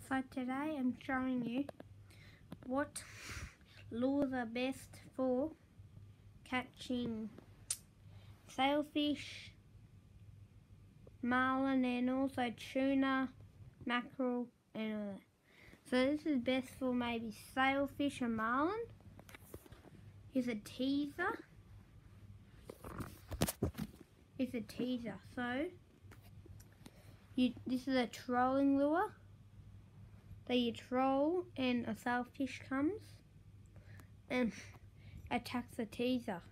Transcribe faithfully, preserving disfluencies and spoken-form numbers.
So today I'm showing you what lures are best for catching sailfish, marlin and also tuna, mackerel and all that. So this is best for maybe sailfish and marlin. Here's a teaser. It's a teaser. So you, this is a trolling lure. So you troll and a sailfish comes and attacks the teaser.